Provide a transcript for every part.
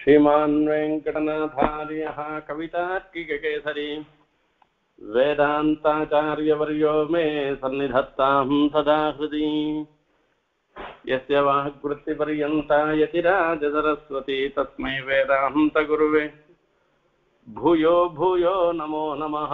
श्रीमान् वेङ्कटनाथार्यः कवितार्किककेसरी वेदान्ताचार्यवर्यो मे सन्निधत्तां सदा हृदि यस्य वाग्वृत्तिपर्यन्ता यतिराजसरस्वती तस्मै वेदान्तगुरुवे भूयो भूयो नमो नमः।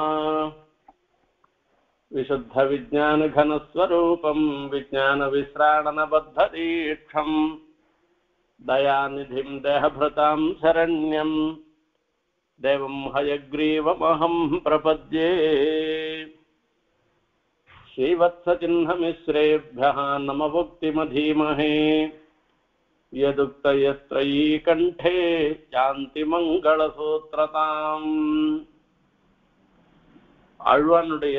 विशुद्धविज्ञानघनस्वरूपं विज्ञानविश्राणनबद्धदीक्षं दयानिधिं देहभृतां शरण्यं देवं हयग्रीवमहं प्रपद्ये। श्रीवत्सचिह्नमिश्रेभ्यः नमभुक्तिमधीमहे यदुक्तयस्त्रयी कण्ठे यान्ति मङ्गलसूत्रताम्। ஆழ்வானுடைய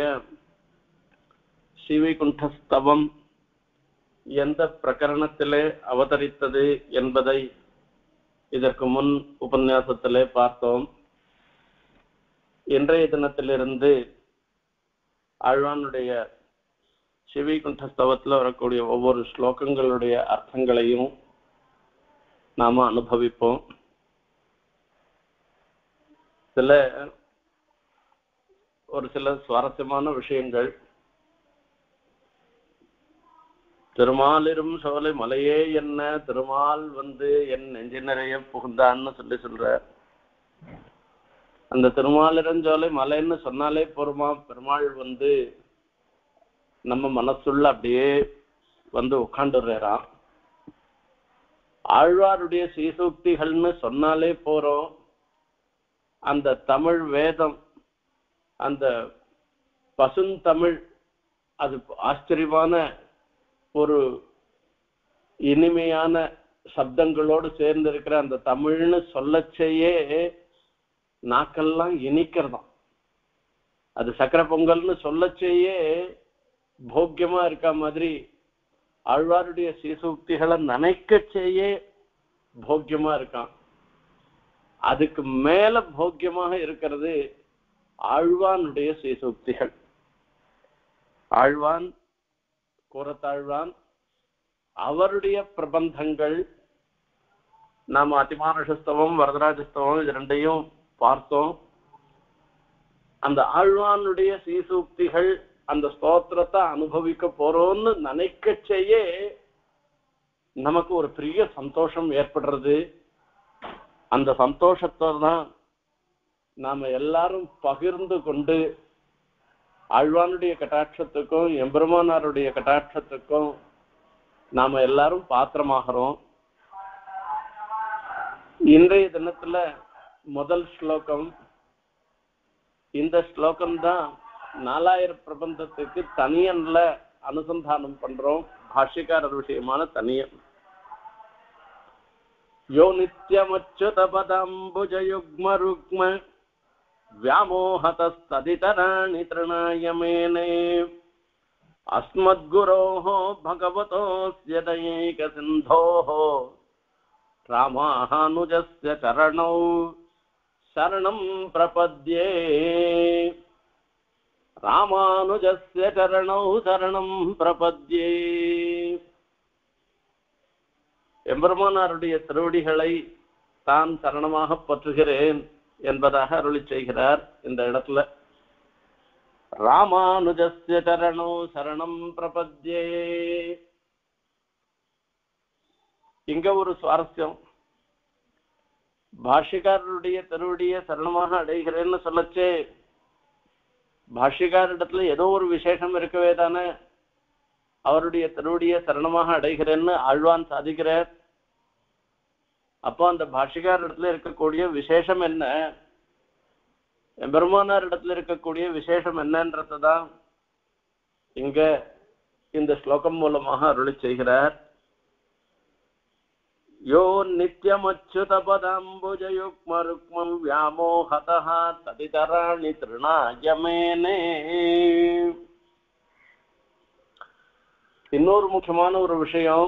ஸ்ரீவைகுண்டஸ்தவம் எந்த பிரகரணத்திலே அவதரித்தது என்பதை இதற்கு முன் உபன்யாசத்திலே பார்த்தோம். இன்றைய தினத்திலிருந்து ஆழ்வானுடைய ஸ்ரீவைகுண்டஸ்தவத்தில் வரக்கூடிய ஒவ்வொரு ஸ்லோகங்களுடைய அர்த்தங்களையும் நாம அனுபவிப்போம். ஒரு சில சுவாரஸ்யமான விஷயங்கள். திருமாலிரும் சோலை மலையே என்ன திருமால் என் நெஞ்சு நிறைய புகுந்தான்னு சொல்ற அந்த திருமாலிரஞ்சோலை மலைன்னு சொன்னாலே போருமா, பெருமாள் நம்ம மனசுள்ள அப்படியே உட்காந்துடுறான். ஆழ்வாருடைய ஸ்ரீசூக்திகள்னு சொன்னாலே போறோம், அந்த தமிழ் வேதம், அந்த பசுந்தமிழ், அது ஆச்சரியமான ஒரு இனிமையான சப்தங்களோடு சேர்ந்து இருக்கிற அந்த தமிழ்னு சொல்லச்சேயே நாக்கெல்லாம் இனிக்கிறதாம். அது சக்கரை பொங்கல்னு சொல்லச்சேயே போக்கியமா இருக்க மாதிரி ஆழ்வாருடைய ஸ்ரீசூக்திகளை நினைக்கச்சேயே போக்கியமா இருக்கான். அதுக்கு மேல போக்கியமாக இருக்கிறது ஆழ்வானுடைய ஸ்ரீசூக்திகள். ஆழ்வான், கூறத்தாழ்வான், அவருடைய பிரபந்தங்கள். நாம் அதிமானுஷஸ்தவம், வரதராஜஸ்தவம் இது ரெண்டையும் பார்த்தோம். அந்த ஆழ்வானுடைய ஸ்ரீசூக்திகள், அந்த ஸ்தோத்திரத்தை அனுபவிக்க போறோம்னு நினைக்கச்சேயே நமக்கு ஒரு பெரிய சந்தோஷம் ஏற்படுறது. அந்த சந்தோஷத்தை தான் நாம எல்லாரும் பகிர்ந்து கொண்டு ஆழ்வானுடைய கட்டாட்சத்துக்கும் எம்பெருமானாருடைய கட்டாட்சத்துக்கும் நாம எல்லாரும் பாத்திரமாகிறோம். இன்றைய தினத்துல முதல் ஸ்லோகம். இந்த ஸ்லோகம் தான் 4000 பிரபந்தத்துக்கு தனியன்ல அனுசந்தானம் பண்றோம், பாஷ்யக்காரர் விஷயமான தனியன். யோ நித்யமச்சுத பதாம்புஜயுக்ம ருக்ம व्यामोहतस्तदितराणि तृणाय मेने अस्मद्गुरोः भगवतोऽस्य दयैकसिन्धोः रामानुजस्य चरणौ शरणं प्रपद्ये। रामानुजस्य चरणौ शरणं प्रपद्ये. எம்பெருமானாருடைய திருவடிகளை தான் சரணமாக பற்றுகிறேன் என்பதாக அருளி செய்கிறார். இந்த இடத்துல ராமானுஜஸ்ய சரணோ சரணம் பிரபத்யே. இங்க ஒரு சுவாரஸ்யம். பாஷ்யக்காரருடைய திருவடியை சரணமாக அடைகிறேன்னு சொல்லச்சே பாஷ்யக்காரிடத்துல ஏதோ ஒரு விசேஷம் இருக்கவே தானே அவருடைய திருவடியை சரணமாக அடைகிறேன்னு ஆழ்வான் சாதிக்கிறார். அப்போ அந்த பாஷ்யக்கார இடத்துல இருக்கக்கூடிய விசேஷம் என்ன, பெருமானார் இடத்துல இருக்கக்கூடிய விசேஷம் என்னன்றதான் இங்க இந்த ஸ்லோகம் மூலமாக அருளி செய்கிறார். யோ நித்யமச்சுத பதாம்புஜயுக்ம ருக்மம் வியாமோஹதஹ ததிதராணி திருணாய மேனே. இன்னொரு முக்கியமான ஒரு விஷயம்,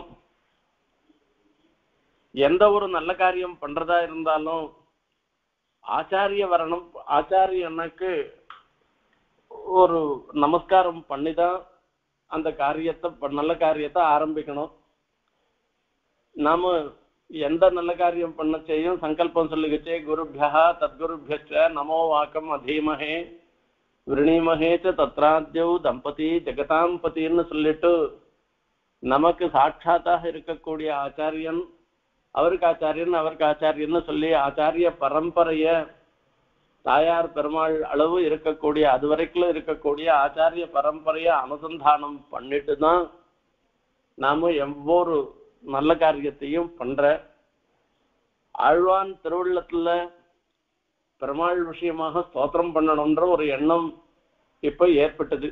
எந்த ஒரு நல்ல காரியம் பண்றதா இருந்தாலும் ஆச்சாரிய வரணும், ஆச்சாரியனுக்கு ஒரு நமஸ்காரம் பண்ணிதான் அந்த காரியத்தை, நல்ல காரியத்தை ஆரம்பிக்கணும். நாம எந்த நல்ல காரியம் பண்ண செய்யும் சங்கல்பம் சொல்லுகச்சே குருபியா தத்குருபியச்ச நமோ வாக்கம் அதீமஹே விரணீமஹேச்ச தத்ராத்யவ் தம்பதி ஜெகதாம்பதின்னு சொல்லிட்டு நமக்கு சாட்சாத்தாக இருக்கக்கூடிய ஆச்சாரியன் அவருக்கு ஆச்சாரியன் அவருக்கு ஆச்சாரியன்னு சொல்லி ஆச்சாரிய பரம்பரைய தாயார் பெருமாள் அளவு இருக்கக்கூடிய அது வரைக்கும் இருக்கக்கூடிய ஆச்சாரிய பரம்பரைய அனுசந்தானம் பண்ணிட்டு தான் நாம எவ்வொரு நல்ல காரியத்தையும் பண்ற. ஆழ்வான் திருவுள்ளத்துல பெருமாள் விஷயமாக ஸ்தோத்திரம் பண்ணணும்ன்ற ஒரு எண்ணம் இப்ப ஏற்பட்டது.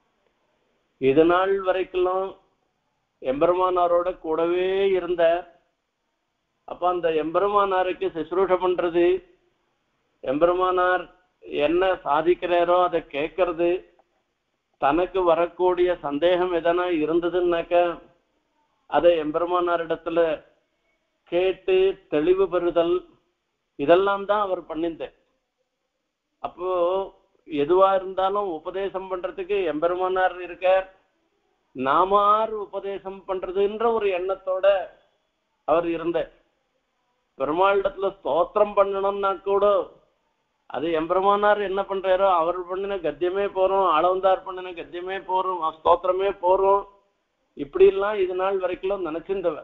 இது நாள் வரைக்கும் எம்பெருமானாரோட கூடவே இருந்த அப்ப அந்த எம்பெருமானாருக்கு சுசுரூஷ பண்றது, எம்பெருமானார் என்ன சாதிக்கிறாரோ அதை கேட்கறது, தனக்கு வரக்கூடிய சந்தேகம் எதனா இருந்ததுன்னாக்க அதை எம்பெருமானாரிடத்துல கேட்டு தெளிவு பெறுதல், இதெல்லாம் தான் அவர் பண்ணிருந்தார். அப்போ எதுவா இருந்தாலும் உபதேசம் பண்றதுக்கு எம்பெருமானார் இருக்கார், நாமார் உபதேசம் பண்றதுன்ற ஒரு எண்ணத்தோட அவர் இருந்தார். பெருமாளிடத்துல ஸ்தோத்திரம் பண்ணணும்னா கூட அது எம்பெருமானார் என்ன பண்றாரோ அவர் பண்ணின கத்தியமே போறோம், ஆளவந்தார் பண்ணின கத்தியமே போறோம், ஸ்தோத்திரமே போறோம், இப்படி எல்லாம் இது நாள் வரைக்கும் நினைச்சிருந்தவர்.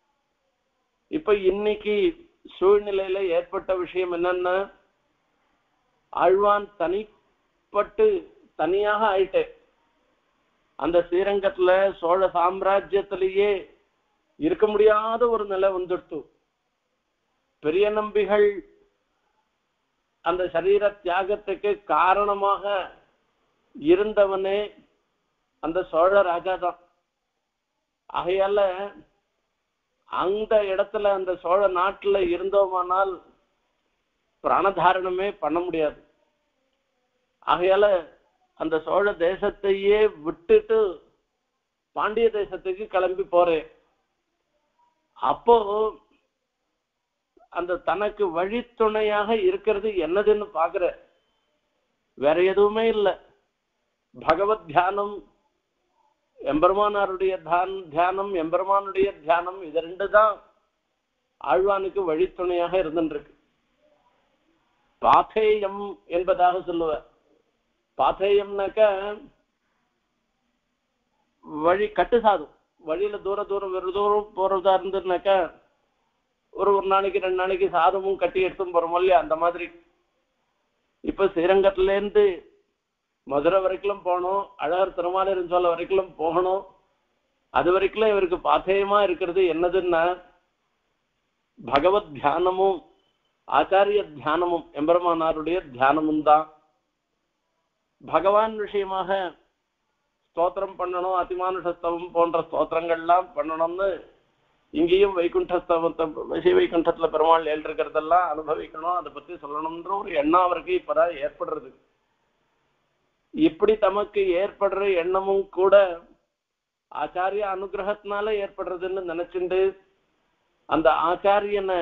இப்ப இன்னைக்கு சூழ்நிலையில ஏற்பட்ட விஷயம் என்னன்னா ஆழ்வான் தனிப்பட்டு தனியாக ஆயிட்டே அந்த ஸ்ரீரங்கத்துல சோழ சாம்ராஜ்யத்திலேயே இருக்க முடியாத ஒரு நிலை வந்துடுத்து. பெரிய நம்பிகள் அந்த சரீர தியாகத்துக்கு காரணமாக இருந்தவனே அந்த சோழ ராஜா தான். ஆகையால அந்த இடத்துல அந்த சோழ நாட்டுல இருந்தோமானால் பிராணதாரணமே பண்ண முடியாது. ஆகையால அந்த சோழ தேசத்தையே விட்டுட்டு பாண்டிய தேசத்துக்கு கிளம்பி போறேன். அப்போ அந்த தனக்கு வழித்துணையாக இருக்கிறது என்னதுன்னு பாக்குற, வேற எதுவுமே இல்லை. பகவத் தியானம், எம்பெருமானாருடைய தியானம், எம்பெருமானுடைய தியானம், இது ரெண்டு தான் ஆழ்வானுக்கு வழித்துணையாக இருந்துருக்கு. பாத்தேயம் என்பதாக சொல்லுவார். பாத்தேயம்னாக்க வழி கட்டு சாதும், வழியில தூரம் வெறு தூரம் போறதா இருந்துனாக்கா ஒரு நாளைக்கு 2 நாளைக்கு சாதமும் கட்டி எடுத்தும் போறோம் இல்லையா, அந்த மாதிரி. இப்ப ஸ்ரீரங்கத்துல இருந்து மதுரை வரைக்கும் போகணும், அழகர் திருமாலிருஞ்சோலை வரைக்கும் போகணும். அது வரைக்கும் இவருக்கு பாத்தேயமா இருக்கிறது என்னதுன்னா பகவத் தியானமும் ஆச்சாரிய தியானமும் எம்பெருமானாருடைய தியானமும் தான். பகவான் விஷயமாக ஸ்தோத்திரம் பண்ணணும், அதிமானுஷஸ்தவம் போன்ற ஸ்தோத்திரங்கள்லாம் பண்ணணும்னு இங்கேயும் வைகுண்டஸ்தவத்தை ஸ்ரீ வைகுண்டத்துல பெருமாள் ஏற்றிருக்கிறதெல்லாம் அனுபவிக்கணும், அதை பத்தி சொல்லணும்ன்ற ஒரு எண்ணம் அவருக்கு இப்பதான் ஏற்படுறது. இப்படி தமக்கு ஏற்படுற எண்ணமும் கூட ஆச்சாரிய அனுகிரகத்தினால ஏற்படுறதுன்னு நினைச்சுண்டு அந்த ஆச்சாரியனை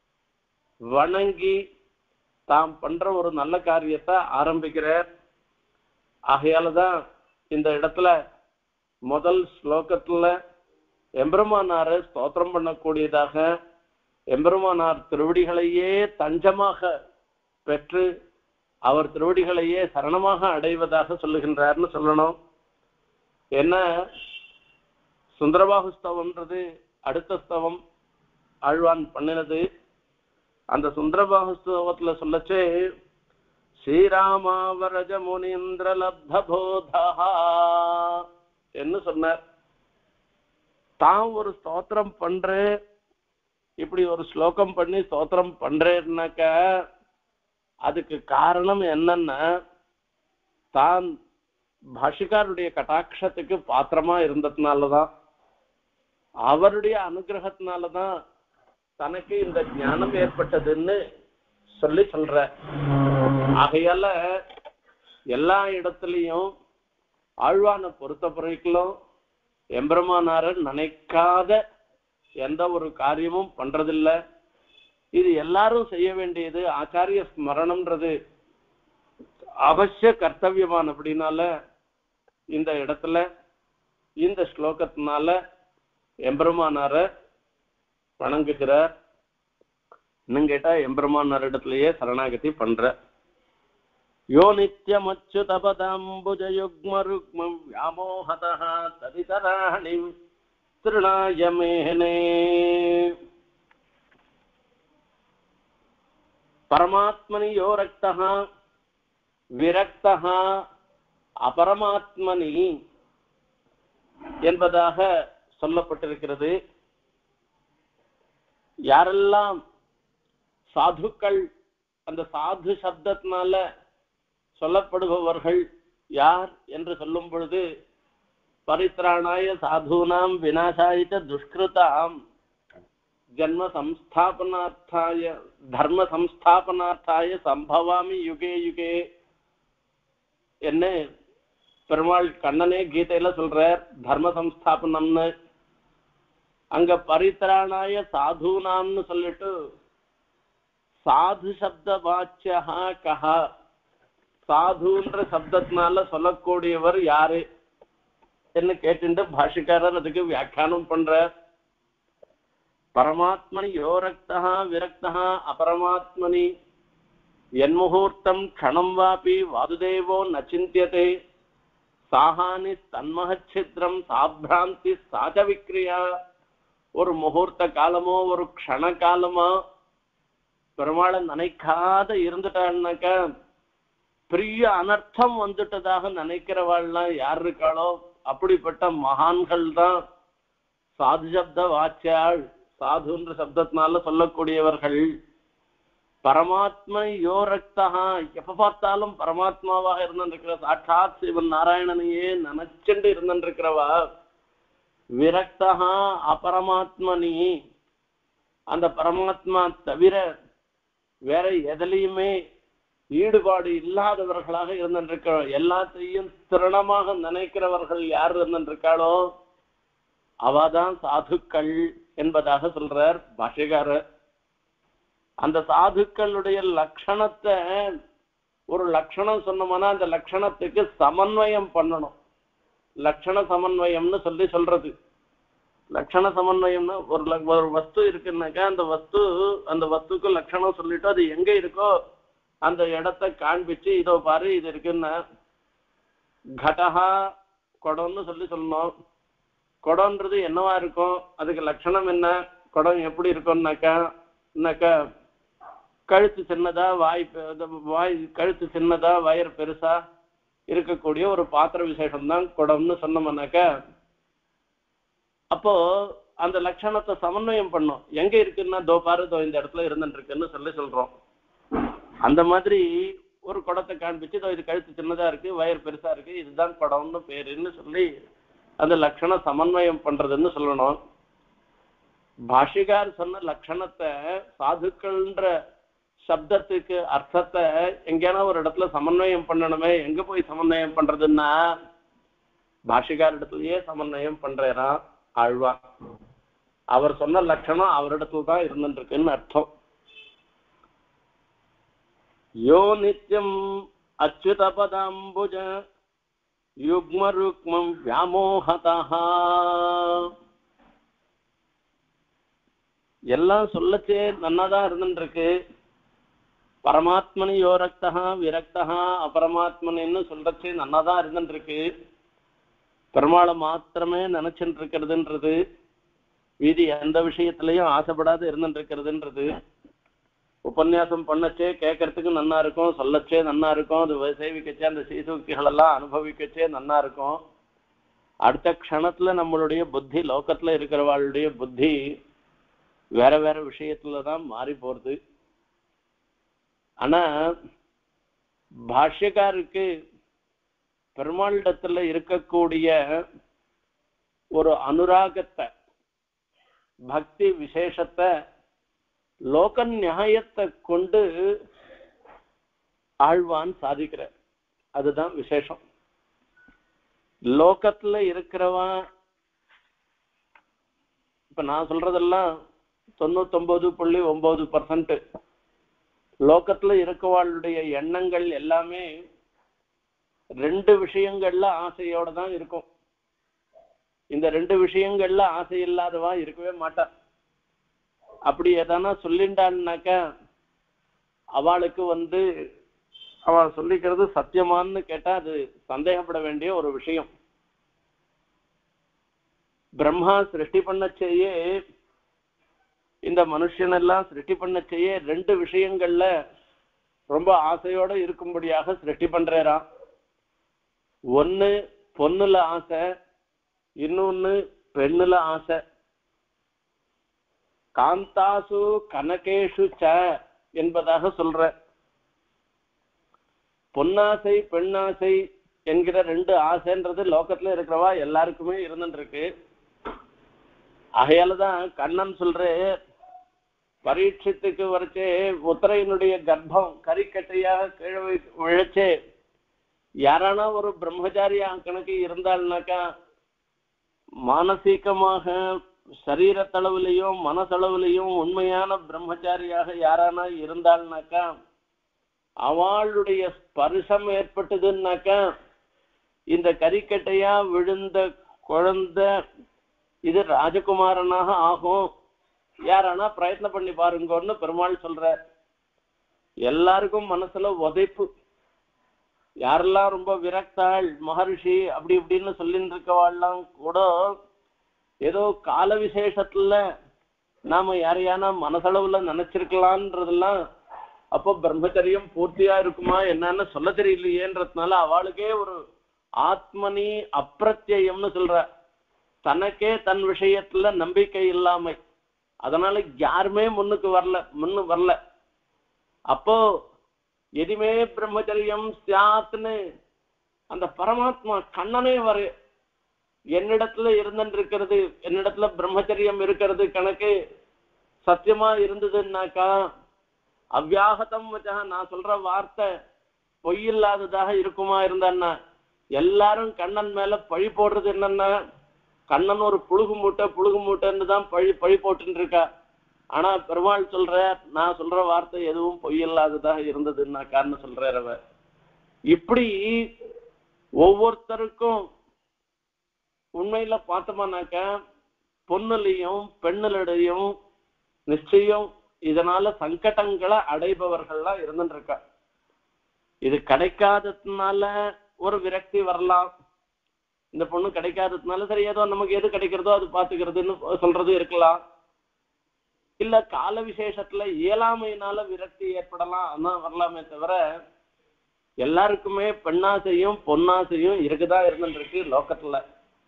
வணங்கி தாம் பண்ற ஒரு நல்ல காரியத்தை ஆரம்பிக்கிறார். ஆகையாலதான் இந்த இடத்துல முதல் ஸ்லோகத்துல எம்பெருமானாரை ஸ்தோத்திரம் பண்ணக்கூடியதாக எம்பெருமானார் திருவடிகளையே தஞ்சமாக பெற்று அவர் திருவடிகளையே சரணமாக அடைவதாக சொல்லுகின்றார்னு சொல்லணும். என்ன சுந்தரபாகு ஸ்தவம்ன்றது அடுத்த ஸ்தவம் ஆழ்வான் பண்ணினது. அந்த சுந்தரபாகு ஸ்தவத்துல சொல்லச்சே ஸ்ரீராமாவரஜ முனீந்திர லப்த போதா என்று சொன்னார். தான் ஒரு ஸ்தோத்திரம் பண்ற, இப்படி ஒரு ஸ்லோகம் பண்ணி ஸ்தோத்திரம் பண்றேன்னாக்க அதுக்கு காரணம் என்னன்னா தான் பாஷிகாருடைய கட்டாட்சத்துக்கு பாத்திரமா இருந்ததுனாலதான், அவருடைய அனுகிரகத்தினாலதான் தனக்கு இந்த ஞானம் ஏற்பட்டதுன்னு சொல்ற. ஆகையால எல்லா இடத்துலயும் ஆழ்வானை பொறுத்த வரைக்கும் எம்பெருமானார நினைக்காத எந்த ஒரு காரியமும் பண்றதில்லை. இது எல்லாரும் செய்ய வேண்டியது. ஆச்சாரிய ஸ்மரணம்ன்றது அவசிய கர்த்தவியமான அப்படின்னால இந்த இடத்துல இந்த ஸ்லோகத்தினால எம்பெருமானார வணங்குகிறார். இன்னும் கேட்டா எம்பெருமானார் இடத்திலேயே சரணாகதி பண்ற. யோ நித்யமச்சுதபதாம்புஜயுக்மருக்மம் வியாமோஹதஹ ததிதராணி திருணாய மேனே. பரமாத்மனி யோ ரக்தஹ விரக்தஹ அபரமாத்மனி என்பதாக சொல்லப்பட்டிருக்கிறது. யாரெல்லாம் சாதுக்கள், அந்த சாது சப்தத்தினால சொல்லப்படுபவர்கள் யார் என்று சொல்லும் பொழுது, பரித்ராணாய சாதுனாம் விநாசாய துஷ்கிருதாம் ஜன்ம சம்ஸ்தாபனார்த்தாய தர்ம சம்ஸ்தாபனார்த்தாய சம்பவாமி யுகே யுகே என்ன பெருமாள் கண்ணனே கீதையில சொல்றார். தர்ம சம்ஸ்தாபனம்னு அங்க பரித்ராணாய சாதுனாம்னு சொல்லிட்டு சாது சப்த வாச்சியா கஹா, சாதுன்ற சப்தத்தினால சொல்லக்கூடியவர் யாரு என்ன கேட்டு பாஷிக்காரர் அதுக்கு வியாக்கியானம் பண்ற. பரமாத்மனி யோ ரக்தஹ விரக்தஹ அபரமாத்மனி என்முகூர்த்தம் க்ஷணம் வாபி வாதுதேவோ ந சிந்தியதே சாஹானி தன்மஹச்சித்ரம் சாப்ராந்தி சாச்ச விக்ரியா. ஒரு முகூர்த்த காலமோ ஒரு க்ஷண காலமோ பெருமாளை நினைக்காத இருந்துட்டான்னாக்க பெரிய அனர்த்தம் வந்துட்டதாக நினைக்கிறவாள்லாம் யார் இருக்காளோ அப்படிப்பட்ட மகான்கள் தான் சாது சப்த வாச்சியாள், சாதுன்ற சப்தத்தினால சொல்லக்கூடியவர்கள். பரமாத்மா யோ ரக்தஹா, எப்ப பார்த்தாலும் பரமாத்மாவாக இருந்திருக்கிற சாட்சாத் சிவன் நாராயணனையே நினைச்சுண்டு இருந்திருக்கிறவா. விரக்தஹா அபரமாத்மனி, அந்த பரமாத்மா தவிர வேற எதிலையுமே ஈடுபாடு இல்லாதவர்களாக இருந்திருக்க, எல்லாத்தையும் திருணமாக நினைக்கிறவர்கள் யார் இருந்திருக்காளோ அவாதான் சாதுக்கள் என்பதாக சொல்றார் பாஷ்யக்காரர். அந்த சாதுக்களுடைய லட்சணத்தை ஒரு லட்சணம் சொன்னோம்னா அந்த லட்சணத்துக்கு சமன்வயம் பண்ணணும். லட்சண சமன்வயம்னு சொல்றது. லட்சண சமன்வயம்னா ஒரு வஸ்து இருக்குன்னாக்கா அந்த வஸ்துக்கு லட்சணம் சொல்லிட்டு அது எங்க இருக்கோ அந்த இடத்த காண்பிச்சு இதோ பாரு இது இருக்குன்னா, கடஹா குடம்னு சொல்லணும். குடம்ன்றது என்னவா இருக்கும், அதுக்கு லட்சணம் என்ன, குடம் எப்படி இருக்கும்னாக்கா கழுத்து சின்னதா கழுத்து சின்னதா வயிறு பெருசா இருக்கக்கூடிய ஒரு பாத்திர விசேஷம் தான் குடம்னு சொன்னோம்னாக்க, அப்போ அந்த லட்சணத்தை சமன்வயம் பண்ணும். எங்க இருக்குன்னா தோ பாரு தோ இந்த இடத்துல இருந்துட்டு இருக்குன்னு சொல்றோம். அந்த மாதிரி ஒரு குடத்தை காண்பிச்சு இது கழுத்து சின்னதா இருக்கு வயிறு பெருசா இருக்கு இதுதான் குடம்னு பேருன்னு சொல்லி அந்த லட்சண சமன்வயம் பண்றதுன்னு சொல்லணும். பாஷிகார் சொன்ன லட்சணத்தை சாதுக்கள்ன்ற சப்தத்துக்கு அர்த்தத்தை எங்கேனா ஒரு இடத்துல சமன்வயம் பண்ணணுமே. எங்க போய் சமன்வயம் பண்றதுன்னா பாஷிகார் இடத்துலயே சமன்வயம் பண்றா ஆழ்வார். அவர் சொன்ன லட்சணம் அவரிடத்துல தான் இருந்துருக்குன்னு அர்த்தம். யோ நித்யம் அச்சுதபதாம்புஜ யுக்ம ருக்மம் வியாமோஹதஹ. எல்லாம் சொல்லச்சே நன்னாதான் இருந்துருக்கு. பரமாத்மனி யோ ரக்தஹ விரக்தஹ அபரமாத்மனின்னு சொல்றச்சே நன்னாதான் இருந்துருக்கு. பெருமாளை மாத்திரமே நினைச்சுட்டு இருக்கிறதுன்றது, வீதி எந்த விஷயத்திலையும் ஆசைப்படாத இருந்துட்டு இருக்கிறதுன்றது, உபன்யாசம் பண்ணச்சே கேட்கறதுக்கு நன்னா இருக்கும், சொல்லச்சே நன்னா இருக்கும், அது சேவிக்கச்சே அந்த சீசுக்திகள் எல்லாம் அனுபவிக்கச்சே நன்னா இருக்கும். அடுத்த க்ஷணத்துல நம்மளுடைய புத்தி, லோகத்துல இருக்கிறவாளுடைய புத்தி வேற வேற விஷயத்துலதான் மாறி போறது. ஆனா பாஷ்யக்காருக்கு பெருமாளிடத்துல இருக்கக்கூடிய ஒரு அனுராகத்தை, பக்தி விசேஷத்தை லோக நியாயத்தை கொண்டு ஆழ்வான் சாதிக்கிறார். அதுதான் விசேஷம். லோகத்துல இருக்கிறவன் இப்ப நான் சொல்றதெல்லாம் 99.9% லோகத்துல இருக்கவாளுடைய எண்ணங்கள் எல்லாமே ரெண்டு விஷயங்கள்ல ஆசையோட தான் இருக்கும். இந்த ரெண்டு விஷயங்கள்ல ஆசை இல்லாதவா இருக்கவே மாட்டா. அப்படி எதனா சொல்லிண்டாள்னாக்கா அவளுக்கு அவள் சொல்லிக்கிறது சத்தியமான்னு கேட்டா அது சந்தேகப்பட வேண்டிய ஒரு விஷயம். பிரம்மா சிருஷ்டி பண்ணச்சேயே இந்த மனுஷனெல்லாம் சிருஷ்டி பண்ணச்சேயே 2 விஷயங்கள்ல ரொம்ப ஆசையோட இருக்கும்படியாக சிருஷ்டி பண்றாராம். ஒன்னு பொண்ணுல ஆசை, இன்னொன்னு பெண்ணுல ஆசை. காந்தாசு கனகேஷு ச என்பதாக சொல்ற. பொன்னாசை பெண்ணாசை என்கிற 2 ஆசைன்றது லோகத்துல இருக்கிறவா எல்லாருக்குமே இருந்துட்டு இருக்கு. ஆகையாலதான் கண்ணன் சொல்ற பரீட்சத்துக்கு வரைச்சே உத்தரையினுடைய கர்ப்பம் கறிக்கட்டையாக கீழே விழைச்சே யாரானா ஒரு பிரம்மச்சாரியா கணக்கு இருந்தாள்னாக்கா மானசீகமாக சரீரத்தளவுலையும் மனசளவுலையும் உண்மையான பிரம்மச்சாரியாக யாரானா இருந்தாள்னாக்கா அவளுடைய ஸ்பர்சம் ஏற்பட்டதுன்னாக்கா இந்த கறிக்கட்டையா விழுந்த குழந்தை இது ராஜகுமாரனாக ஆகும். யாரானா பிரயத்னம் பண்ணி பாருங்கன்னு பெருமாள் சொல்ற. எல்லாருக்கும் மனசுல உதைப்பு. யாரெல்லாம் ரொம்ப விரக்தாள் மகர்ஷி அப்படி இப்படின்னு சொல்லிட்டு இருக்கவாள்லாம் கூட ஏதோ கால விசேஷத்துல நாம யாரையான மனசளவுல நினைச்சிருக்கலான்றதெல்லாம் அப்போ பிரம்மச்சரியம் பூர்த்தியா இருக்குமா என்னன்னு சொல்ல தெரியலையேன்றதுனால அவளுக்கே ஒரு ஆத்மனி அப்பிரத்யம்னு சொல்ற. தனக்கே தன் விஷயத்துல நம்பிக்கை இல்லாமை. அதனால யாருமே முன்னு வரல. அப்போ எதுமே பிரம்மச்சரியம் சியாத்னு அந்த பரமாத்மா கண்ணனே வர என்னிடத்துல இருந்துருக்கிறது, என்னிடத்துல பிரம்மச்சரியம் இருக்கிறது கணக்கு சத்தியமா இருந்ததுன்னாக்கா அவ்யாகதம் வச்சா நான் சொல்ற வார்த்தை பொய்யில்லாததாக இருக்குமா இருந்தான்னா எல்லாரும் கண்ணன் மேல பழி போடுறது என்னன்னா கண்ணன் ஒரு புழுகு மூட்டைன்னு தான் பழி போட்டுன்னு இருக்கா. ஆனா பெருமாள் சொல்ற நான் சொல்ற வார்த்தை எதுவும் பொய்யில்லாததாக இருந்ததுன்னாக்கான்னு சொல்றவ. இப்படி ஒவ்வொருத்தருக்கும் உண்மையில பார்த்தோம்னாக்கா பொண்ணுலையும் பெண்ணுலையும் நிச்சயம் இதனால சங்கடங்களை அடைபவர்கள்லாம் இருந்துட்டு இருக்கா. இது கிடைக்காததுனால ஒரு விரக்தி வரலாம். இந்த பொண்ணு கிடைக்காததுனால சரி ஏதோ நமக்கு எது கிடைக்கிறதோ அது பாத்துக்கிறதுன்னு சொல்றது இருக்கலாம். இல்ல கால விசேஷத்துல இயலாமையினால விரக்தி ஏற்படலாம், அதான் வரலாமே தவிர எல்லாருக்குமே பெண்ணாசையும் பொன்னாசையும் இருக்குதான் இருந்துட்டு இருக்கு லோகத்துல.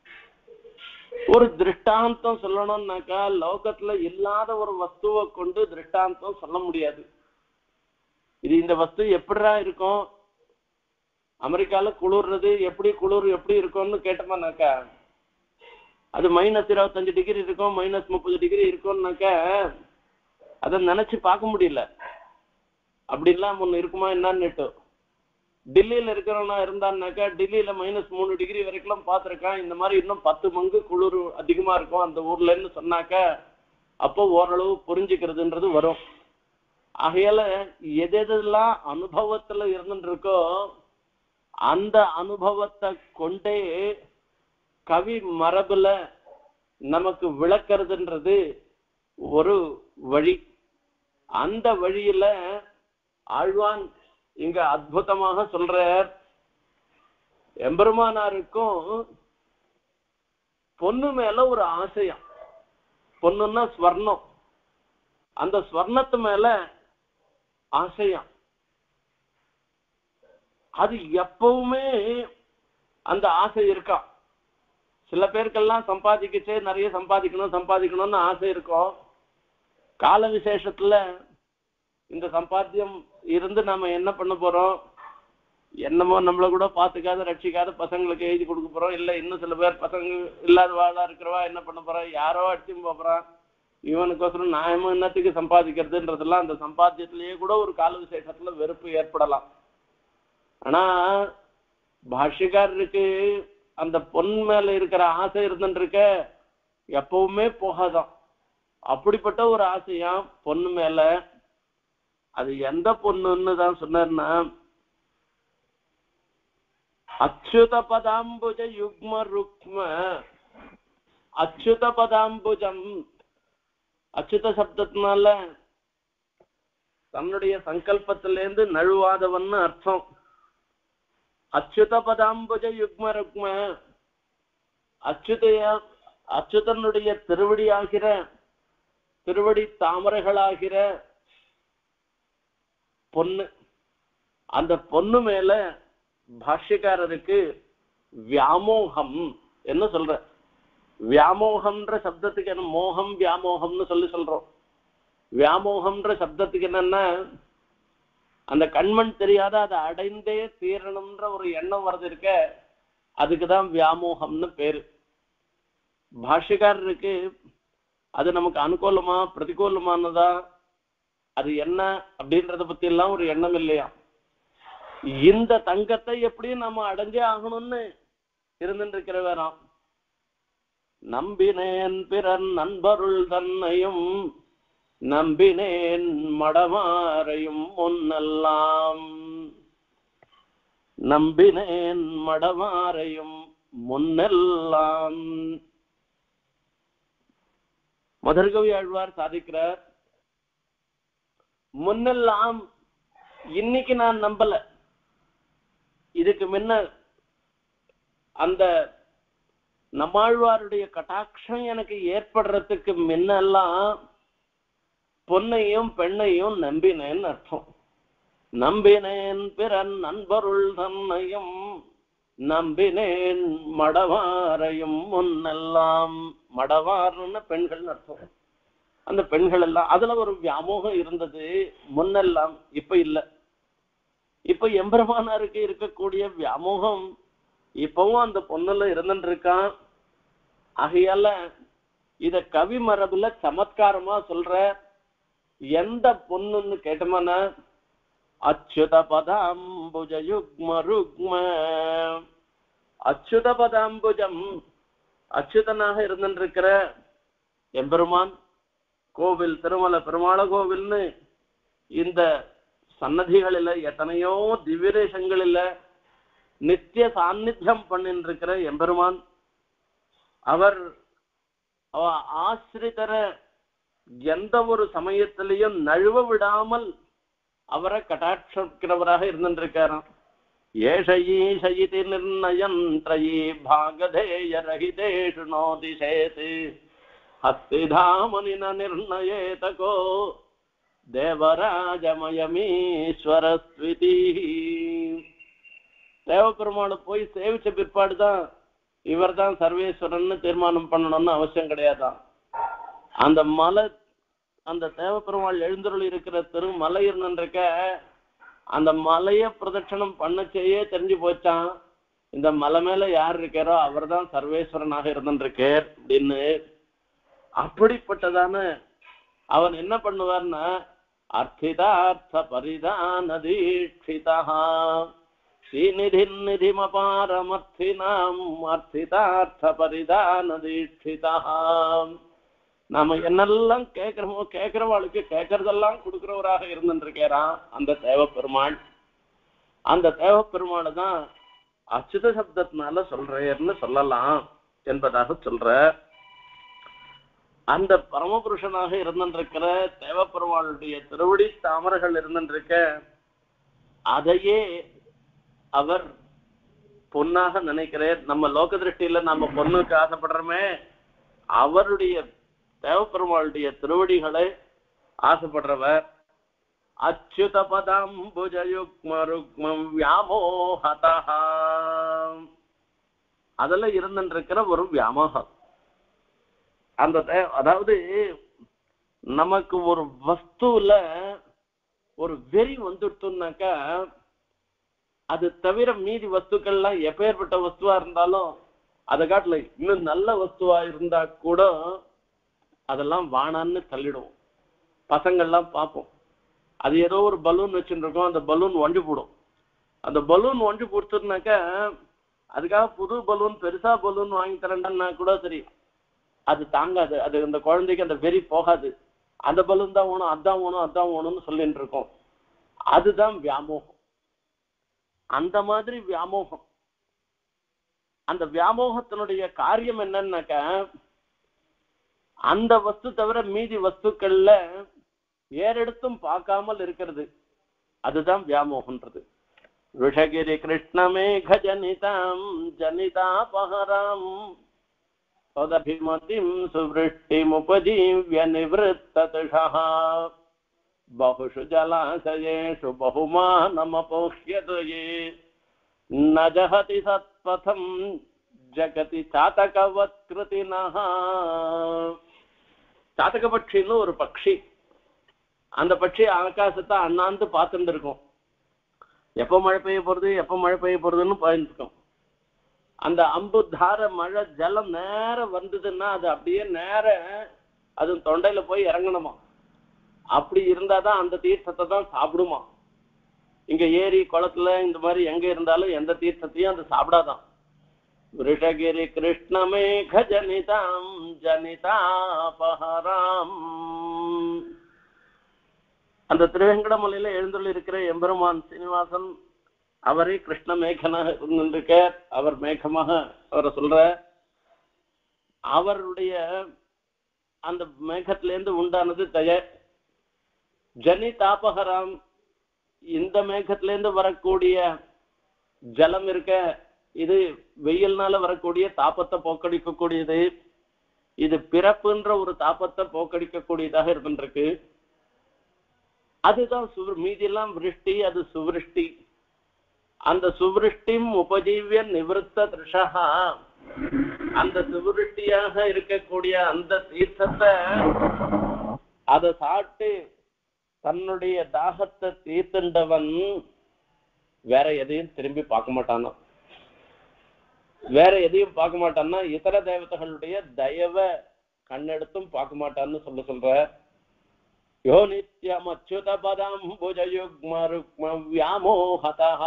ஒரு திருஷ்டாந்தம் சொல்லணும்னாக்கா லோகத்துல இல்லாத ஒரு வஸ்துவை கொண்டு திருஷ்டாந்தம் சொல்ல முடியாது. இது இந்த வஸ்து எப்படிடா இருக்கும், அமெரிக்கால குளிர்றது எப்படி இருக்கும்னு கேட்டோம்னாக்கா அது -25 டிகிரி இருக்கும், -30 டிகிரி இருக்கும்னாக்கா அதை நினைச்சு பார்க்க முடியல. அப்படிலாம் ஒண்ணு இருக்குமா என்னன்னு. டெல்லியில இருக்கிறவனா இருந்தான்னாக்கா டெல்லியில -3 டிகிரி வரைக்கும் பார்த்திருக்கான். இந்த மாதிரி இன்னும் 10 மங்கு குளிர் அதிகமா இருக்கும் அந்த ஊர்லன்னு சொன்னாக்கா அப்போ ஓரளவு புரிஞ்சுக்கிறதுன்றது வரும். ஆகையால எதெல்லாம் அனுபவத்துல இருந்துட்டு இருக்கோ அந்த அனுபவத்தை கொண்டே கவி மரபுல நமக்கு விளக்கிறதுன்றது ஒரு வழி. அந்த வழியில ஆழ்வான் இங்க அற்புதமாக சொல்றார். எம்பெருமானாருக்கும் பொண்ணு மேல ஒரு ஆசையம். பொண்ணுன்னா ஸ்வர்ணம், அந்த ஸ்வர்ணத்து மேல ஆசையம். அது எப்பவுமே அந்த ஆசை இருக்கா. சில பேருக்கெல்லாம் சம்பாதிக்கச்சே நிறைய சம்பாதிக்கணும்னு ஆசை இருக்கும். கால விசேஷத்துல இந்த சம்பாத்தியம் இருந்து நாம என்ன பண்ண போறோம், என்னமோ நம்மள கூட பார்த்துக்காத ரட்சிக்காத பசங்களுக்கு எழுதி கொடுக்க போறோம். இல்ல இன்னும் சில பேர் பசங்க இல்லாதவாளா இருக்கிறவா என்ன பண்ண போறா, யாரோ அடிச்சும் போறான், இவனுக்கோசரம் நியாயமா என்னத்துக்கு சம்பாதிக்கிறதுன்றதெல்லாம் அந்த சம்பாத்தியத்திலேயே கூட ஒரு கால விசேஷத்துல வெறுப்பு ஏற்படலாம். ஆனா பாஷ்யக்காரருக்கு அந்த பொன் மேல இருக்கிற ஆசை இருந்துட்டு இருக்க எப்பவுமே போகாதான். அப்படிப்பட்ட ஒரு ஆசையா பொண்ணு மேல. அது எந்த பொண்ணுன்னு தான் சொன்னார்னா அச்சுத பதாம்புஜ யுக்ம ருக்ம. அச்சுத பதாம்புஜம், அச்சுத சப்தத்தினால தன்னுடைய சங்கல்பத்திலேருந்து நழுவாதவன்னு அர்த்தம். அச்சுத பதாம்புஜ யுக்ம ருக்ம, அச்சுதனுடைய திருவடி தாமரைகளாகிற பொண்ணு, அந்த பொண்ணு மேல பாஷ்யக்காரருக்கு வியாமோகம் என்ன சொல்ற. வியாமோகம்ன்ற சப்தத்துக்கு என்ன, மோகம் வியாமோகம்னு சொல்றோம். வியாமோகம்ன்ற சப்தத்துக்கு என்னன்னா, அந்த கண்மண் தெரியாத அதை அடைந்தே தீரணும்ன்ற ஒரு எண்ணம் வருது இருக்க, அதுக்குதான் வியாமோகம்னு பேரு. பாஷ்யக்காரருக்கு அது நமக்கு அனுகூலமா பிரதிகூலமானதா, அது என்ன அப்படின்றத பத்தி எல்லாம் ஒரு எண்ணம் இல்லையா. இந்த தங்கத்தை எப்படி நம்ம அடைஞ்சே ஆகணும்னு இருந்துட்டு இருக்கிறவராம். நம்பினேன் பிறன் நண்பருள் தன்னையும் நம்பினேன் மடமாரையும் முன்னெல்லாம், நம்பினேன் மடமாரையும் முன்னெல்லாம். மதுரகவி ஆழ்வார் சாதிக்கிறார், முன்னெல்லாம் இன்னைக்கு நான் நம்பல, இதுக்கு முன்ன அந்த நம்மாழ்வாருடைய கட்டாட்சம் எனக்கு ஏற்படுறதுக்கு முன்னெல்லாம் பொன்னையும் பெண்ணையும் நம்பினேன் அர்த்தம். நம்பினேன் பிறன் நண்பருள் தன்னையும் நம்பினேன் மடவாரையும் முன்னெல்லாம். மடவார்னு பெண்கள் அர்த்தம். அந்த பெண்கள் எல்லாம் அதுல ஒரு வியாமோகம் இருந்தது முன்னெல்லாம், இப்ப இல்ல. இப்ப எம்பெருமானாருக்கு இருக்கக்கூடிய வியாமோகம் இப்பவும் அந்த பொண்ணுல இருந்துட்டு இருக்கான். ஆகையால இத கவி மரபுல சமத்காரமா சொல்ற. எந்த பொண்ணுன்னு கேட்டோம்னா, அச்சுத பதாம்புஜ யுக்ம ருக்ம. அச்சுத பதாம்புஜம், அச்சுதனாக இருந்துட்டு இருக்கிற எம்பெருமான் கோவில், திருமல பெருமாள கோவில்னு இந்த சன்னதிகளில எத்தனையோ திவ்யதேசங்களில நித்திய சாநித்தியம் பண்ணிட்டு இருக்கிற எம்பெருமான், அவர் ஆசிரிதர எந்த ஒரு சமயத்திலையும் நழுவ விடாமல் அவரை கட்டாட்சிக்கிறவராக இருந்திருக்காராம். ஏஷயீஷயிதி நிர்ணயம் த்ரயீ பாகதேய ரஹிதேஷு நோதிசேத் ஹஸ்திதாமனின நிர்ணயேதகோ தேவராஜமயமீஸ்வரஸ்விதி. தேவபெருமானை போய் சேவிச்ச பிற்பாடுதான் இவர் தான் சர்வேஸ்வரன் தீர்மானம் பண்ணணும்னு அவசியம் கிடையாதான். அந்த மலை, அந்த தேவபெருமாள் எழுந்தருள் இருக்கிற திருமலை இருந்திருக்க, அந்த மலைய பிரதட்சணம் பண்ணச்சேயே தெரிஞ்சு போச்சான், இந்த மலை மேல யார் இருக்காரோ அவர் தான் சர்வேஸ்வரனாக இருந்திருக்கார் அப்படின்னு. அப்படிப்பட்டதான அவன் என்ன பண்ணுவார்னா, அர்த்திதார்த்த பரிதான தீட்சிதா ஸ்ரீநிதி நிதிமபாரமர்த்தினாம் அர்த்திதார்த்த பரிதான தீட்சிதா. நாம என்னெல்லாம் கேட்கிறோமோ கேட்கிறவாளுக்கு கேட்கறதெல்லாம் கொடுக்கிறவராக இருந்துருக்கிறான் அந்த தேவப்பெருமாள். அந்த தேவப்பெருமாளை தான் அச்சுத சப்தத்தினால சொல்றேன்னு சொல்லலாம் என்பதாக சொல்ற. அந்த பரமபுருஷனாக இருந்திருக்கிற தேவப்பெருமாளுடைய திருவடி தாமரைகள் இருந்திருக்க, அதையே அவர் பொன்னாக நினைக்கிறார். நம்ம லோக திருஷ்டியில நம்ம பொண்ணுக்கு ஆசைப்படுறோமே, அவருடைய தேவப்பெருமாளுடைய திருவடிகளை ஆசைப்படுறவர். அச்சுத பதாம்புஜ யுக்ம ருக்மம் வியாமோகதா, அதுல இருந்திருக்கிற ஒரு வியாமோகம். அந்த அதாவது நமக்கு ஒரு வஸ்துல ஒரு வெறி வந்துட்டுனாக்கா, அது தவிர மீதி வஸ்துக்கள்லாம் எப்பேற்பட்ட வஸ்துவா இருந்தாலும் அதை காட்டுல இன்னும் நல்ல வஸ்துவா இருந்தா கூட அதெல்லாம் வானான்னு தள்ளிடுவோம். பசங்கள்லாம் பார்ப்போம், அது ஏதோ ஒரு பலூன் வச்சுட்டு இருக்கோம், அந்த பலூன் ஒன்று போடும். அந்த பலூன் ஒன்று கொடுத்துருனாக்கா அதுக்காக புது பலூன் பெருசா பலூன் வாங்கி தரேன்னா கூட சரி, அது தாங்காது. அது அந்த குழந்தைக்கு அந்த வெறி போகாது. அந்த பலூன் தான் வேணும், அதான் வேணும், அதான் வேணும்னு சொல்லிட்டு இருக்கோம். அதுதான் வியாமோகம். அந்த மாதிரி வியாமோகம். அந்த வியாமோகத்தினுடைய காரியம் என்னன்னாக்கா, அந்த வஸ்து தவிர மீதி வஸ்துக்கள்ல ஏறெடுத்தும் பார்க்காமல் இருக்கிறது அதுதான் வியாமோகன்றது. ऋषगिरि कृष्णमेघ जनितां जनितापहरां तदभिमतिं सुवृष्टिमुपजीव्य निवृत्ततुषः बहुषु जलाशयेषु बहुमानमपोह्यते न जहति सत्पथं जगति चातकवत्कृतिनः. चातक पक्षिன்னு ஒரு பட்சி. அந்த பட்சி ஆகாசத்தை அண்ணாந்து பார்த்துட்டு இருக்கும். எப்போ மழை பெய்ய போறது எப்போ மழை பெய்ய போறதுன்னு பாயிருக்கும். அந்த அம்பு தார மழை ஜலம் நேர வந்ததுன்னா அது அப்படியே நேர அது தொண்டையில போய் இறங்கணுமா. அப்படி இருந்தாதான் அந்த தீர்த்தத்தை தான் சாப்பிடுமா. இங்க ஏரி குளத்துல இந்த மாதிரி எங்க இருந்தாலும் எந்த தீர்த்தத்தையும் அது சாப்பிடாதான். ऋषगिरि कृष्णमेघ जनितां जनितापहरां. அந்த திருவேங்கடமலையில எழுந்துள்ள இருக்கிற எம்பெருமான் சீனிவாசன் அவரே கிருஷ்ண மேகனாக இருந்திருக்கார். அவர் மேகமாக அவரை சொல்ற அவருடைய அந்த மேகத்திலேருந்து உண்டானது தய ஜனி தாபகராம். இந்த மேகத்திலேருந்து வரக்கூடிய ஜலம் இருக்க இது வெயில்னால வரக்கூடிய தாபத்தை போக்கடிக்கக்கூடியது. இது பிறப்புன்ற ஒரு தாபத்தை போக்கடிக்கக்கூடியதாக இருக்கின்றிருக்கு. அதுதான் மீதியெல்லாம் விருஷ்டி, அது சுவிருஷ்டி. அந்த சுவிருஷ்டிம் உபஜீவிய நிவர்த்த திருஷா. அந்த சுவிருஷ்டியாக இருக்கக்கூடிய அந்த தீர்த்தத்தை அதை சாப்பிட்டு தன்னுடைய தாகத்தை தீர்த்தண்டவன் வேற எதையும் திரும்பி பார்க்க மாட்டானோ. வேற எதையும் பார்க்க மாட்டான்னா இதர தேவதைகளுடைய தயவ கண்ணெடுத்தும் பார்க்க மாட்டான்னு சொல்ற. யோ நித்யம் அச்சுத பதாம்புஜ யுக்ம ருக்ம வியாமோஹதஹ.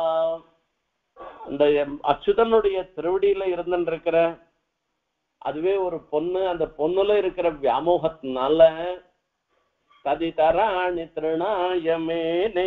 அந்த அச்சுதனுடைய திருவடியில இருந்துருக்கிற அதுவே ஒரு பொண்ணு. அந்த பொண்ணுல இருக்கிற வியாமோகத்தினால ததிதராணி திருநாயமேனே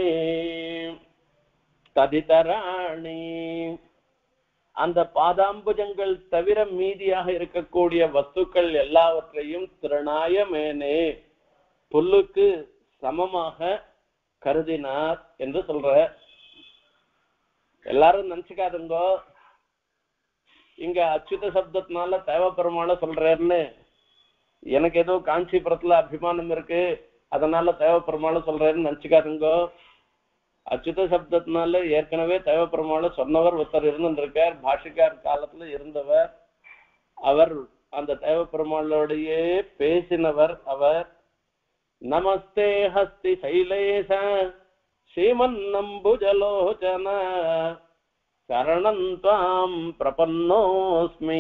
ததிதராணி. அந்த பாதாம்புஜங்கள் தவிர மீதியாக இருக்கக்கூடிய வஸ்துக்கள் எல்லாவற்றையும் திருநாயமேனே புல்லுக்கு சமமாக கருதினார் என்று சொல்ற. எல்லாரும் நினைச்சுக்காதுங்கோ இங்க அச்சுத சப்தத்தினால தேவப்பெருமாளை சொல்றேன்னு. எனக்கு ஏதோ காஞ்சிபுரத்துல அபிமானம் இருக்கு அதனால தேவப்பெருமாளை சொல்றேன்னு நினைச்சுக்காதுங்கோ. அச்சுத சப்தத்தினால ஏற்கனவே தேவப்பெருமாளை சொன்னவர் ஒருத்தர் இருந்துருக்கார். பாஷிகார் காலத்துல இருந்தவர். அவர் அந்த தேவப்பெருமாளோடையே பேசினவர் அவர். நமஸ்தே ஹஸ்தி சைலேஷ ஸ்ரீமன்னம்புஜலோச்சன சரணம் த்வாம் பிரபன்னோஸ்மி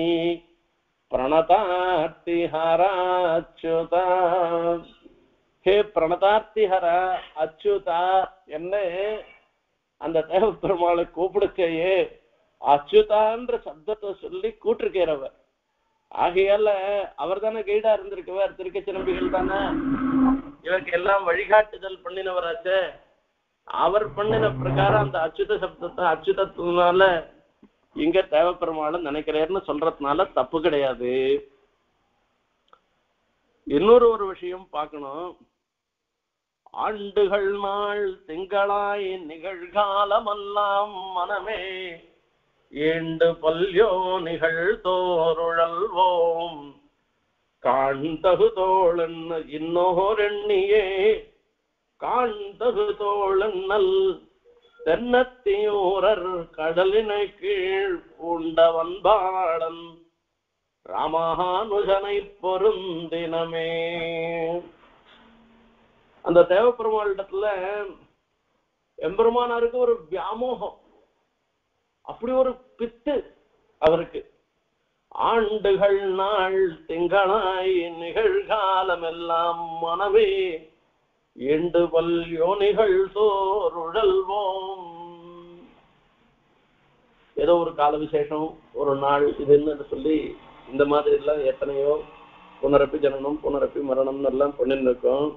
பிரணதார்த்திஹராச்சுதா. ஹே பிரணதார்த்திஹர அச்சுதா என்ன அந்த தேவப்பெருமாளை கூப்பிடுக்கையே அச்சுதான்ற சப்தத்தை சொல்லி கூட்டிருக்கிறவர். ஆகையால அவர் தானே கைடா இருந்திருக்கவர். திருக்கச்சி நம்பிகள் தானே இவருக்கு எல்லாம் வழிகாட்டுதல் பண்ணினவராச்சு. அவர் பண்ணின பிரகாரம் அந்த அச்சுத சப்தத்தை அச்சுதத்தினால இங்க தேவப்பெருமாளை நினைக்கிறேன்னு சொல்றதுனால தப்பு கிடையாது. இன்னொரு ஒரு விஷயம் பார்க்கணும். ஆண்டுகள் நாள் திங்களாய் நிகழ்காலமெல்லாம் மனமே ஏண்டு பல்யோ நிகழ் தோருழல்வோம் காண்தகு தோழன் இன்னோரெண்ணியே காண்தகு தோழன்னல் தென்னத்தியூரர் கடலினை கீழ் பூண்டவன்பாளன் ராமானுஜனை பொருந்தினமே. அந்த தேவப்பெருமாளிடத்துல எம்பெருமானாருக்கு ஒரு வியாமோகம், அப்படி ஒரு பித்து அவருக்கு. ஆண்டுகள் நாள் திங்களாய் நிகழ்காலம் எல்லாம் மனவே எண்டு பல் யோனிகள் சோருழல்வோம். ஏதோ ஒரு கால விசேஷம் ஒரு நாள் இதுன்னு சொல்லி இந்த மாதிரி எல்லாம் எத்தனையோ புனரப்பி ஜனனம் புனரப்பி மரணம் எல்லாம் பண்ணிட்டு இருக்கோம்.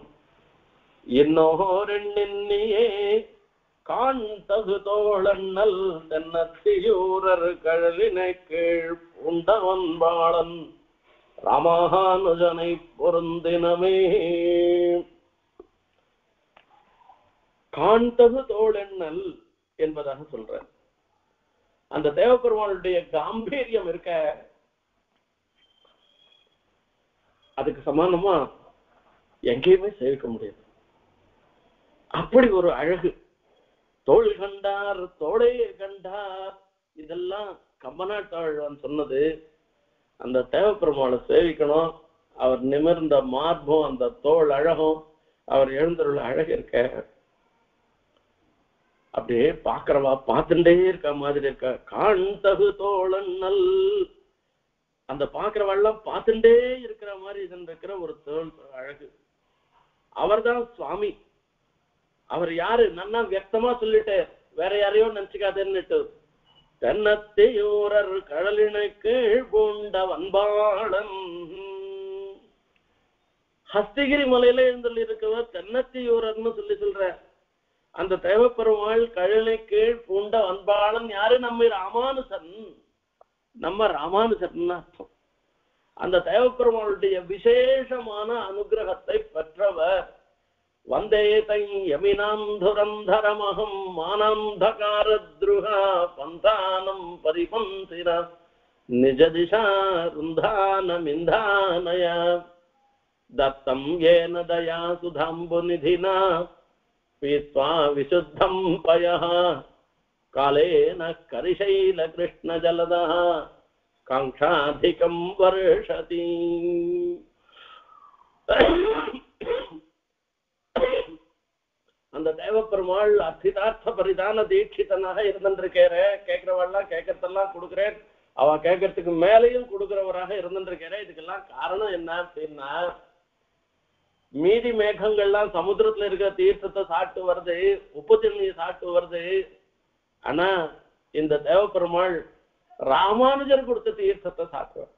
இன்னோரெண்ணியே காண் தகு தோழன்னல் தென்னத்தியூரர் கழலினை கீழ் உண்டவன் பாளன் ராமானுஜனை பொருந்தினமே. காண்டது தோழெண்ணல் என்பதாக சொல்ற அந்த தேவபெருமானுடைய காம்பீரியம் இருக்க, அதுக்கு சமானமா எங்கேயுமே சேவிக்க முடியாது. அப்படி ஒரு அழகு. தோள் கண்டார் தோளே கண்டார், இதெல்லாம் கம்பநாட்டாழ்வான் சொன்னது. அந்த தேவபெருமானை சேவிக்கணும். அவர் நிமிர்ந்த மார்பும் அந்த தோள் அழகும் அவர் எழுந்துள்ள அழகு இருக்க, அப்படியே பாக்குறவா பார்த்துட்டே இருக்க மாதிரி இருக்க. காண்தகு தோழன்னல், அந்த பாக்குறவாள்லாம் பார்த்துட்டே இருக்கிற மாதிரி இருக்கிற ஒரு தோல் அழகு. அவர்தான் சுவாமி. அவர் யாரு நன்னா வியக்தமா சொல்லிட்டு, வேற யாரையோ நினைச்சுக்காதேன்னுட்டு. தென்னத்தையூரர் கடலினை கீழ் பூண்ட வன்பாளன், ஹஸ்திகிரி மலையில எழுந்தள்ளி இருக்கவர் தென்னத்தையூரர்னு சொல்லி சொல்ற. அந்த தேவப்பெருமாள் கடலினை கீழ் பூண்ட வன்பாளன் யாரு? நம்ம ராமானுசன். நம்ம ராமானுஜன் அர்த்தம். அந்த தேவப்பெருமாளுடைய விசேஷமான அனுகிரகத்தை பெற்றவர். வந்தே தை யமினாம் துரந்தரமகம் மானாந்தகாரத்ருஹா பந்தானம் பரிபந்திர நிஜ திசா ருந்தானமிந்தானய தத்தம் ஏன தயா சுதாம்பு நிதினா பீத்வா விசுத்தம் பயஹ காலேன கரிசைல கிருஷ்ண ஜலதः காங்காதிகம் வருஷதி. அந்த தேவப்பெருமாள் அர்த்திதார்த்த பரிதான தீட்சிதனாக இருந்திருக்கிற, கேட்கிறவெல்லாம் கேட்கறதெல்லாம் கொடுக்கிறேன், அவ கேட்கறதுக்கு மேலையும் கொடுக்கிறவராக இருந்திருக்கிற. இதுக்கெல்லாம் காரணம் என்ன அப்படின்னா, மீதி மேகங்கள்லாம் சமுத்திரத்துல இருக்கிற தீர்த்தத்தை சாப்பிட்டு வருது, உப்பு தண்ணியை சாப்பிட்டு வருது. ஆனா இந்த தேவப்பெருமாள் ராமானுஜர் கொடுத்த தீர்த்தத்தை சாப்பிடுவார்.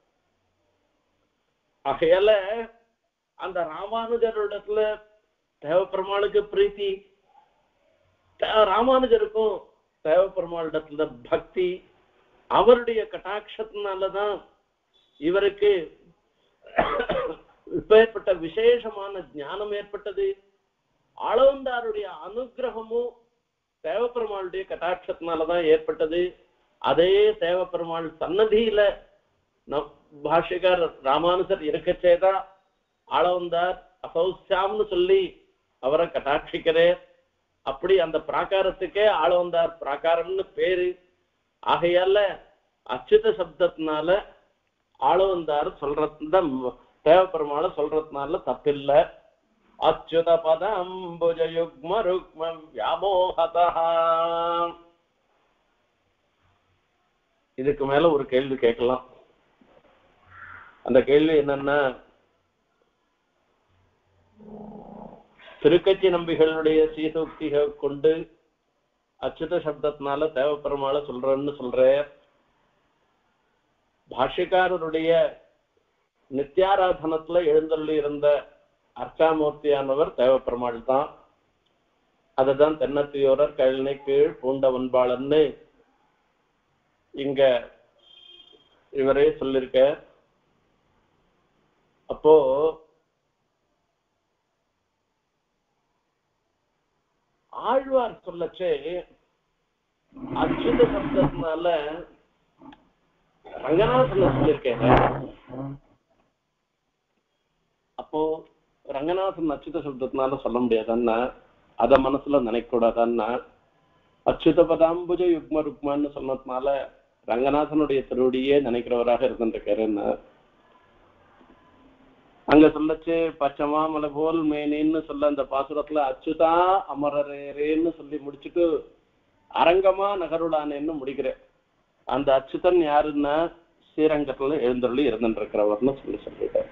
ஆகையால அந்த ராமானுஜரிடத்துல தேவப்பெருமாளுக்கு பிரீத்தி, ராமானுஜருக்கும் தேவப்பெருமாளிடத்துல பக்தி. அவருடைய கட்டாட்சத்தினாலதான் இவருக்கு இப்பேற்பட்ட விசேஷமான ஞானம் ஏற்பட்டது. ஆளவந்தாருடைய அனுகிரகமும் தேவப்பெருமாளுடைய கட்டாட்சத்தினாலதான் ஏற்பட்டது. அதே தேவப்பெருமாள் சன்னதியில பாஷ்யக்காரர் ராமானுஜர் இருக்கச்சேதான் ஆளவந்தார் அசௌசியாம்னு சொல்லி அவரை கட்டாட்சிக்கிறேன். அப்படி அந்த பிராகாரத்துக்கே ஆளவந்தார் பிராகாரம்னு பேரு. ஆகையால அச்சுத சப்தத்தினால ஆளவந்தார் சொல்றதுதான் தேவப்பெருமாளை சொல்றதுனால தப்பில்லை. அச்சுத பதம்புஜ யுக்ம ருக்ம வியாமோகதா. இதுக்கு மேல ஒரு கேள்வி கேட்கலாம். அந்த கேள்வி என்னன்னா, திருக்கட்சி நம்பிகளுடைய சீசோக்திக கொண்டு அச்சுத சப்தத்தினால தேவப்பெருமாளை சொல்றேன்னு சொல்ற, பாஷ்யக்காரருடைய நித்தியாராதனத்துல எழுந்தள்ளி இருந்த அர்ச்சாமூர்த்தியானவர் தேவப்பெருமாள் தான். அதுதான் தென்னத்தையோரர் கழனை கீழ் பூண்ட வன்பாளன்னு இங்க இவரே சொல்லிருக்க. அப்போ ஆழ்வார் சொல்லச்சே அச்சுத சப்தத்தினால ரங்கநாதன் சொல்லியிருக்கேன். அப்போ ரங்கநாதன் அச்சுத சப்தத்தினால சொல்ல முடியாதன்னா, அத மனசுல நினைக்க கூடாதன்னா, அச்சுத பதாம்புஜ யுக்ம ருக்மான்னு சொன்னதுனால ரங்கநாதனுடைய திருவடியே நினைக்கிறவராக இருந்திருக்காருன்னா, அங்க சொல்லச்சு பச்சமா மலை போல் மேனின்னு சொல்ல அந்த பாசுரத்துல அச்சுதா அமரரேன்னு சொல்லி முடிச்சுட்டு அரங்கமா நகருளானேன்னு முடிக்கிறேன். அந்த அச்சுதன் யாருன்னா ஸ்ரீரங்கத்துல எழுந்தருளி இருந்துருக்கிறவர்னு சொல்லிட்டார்.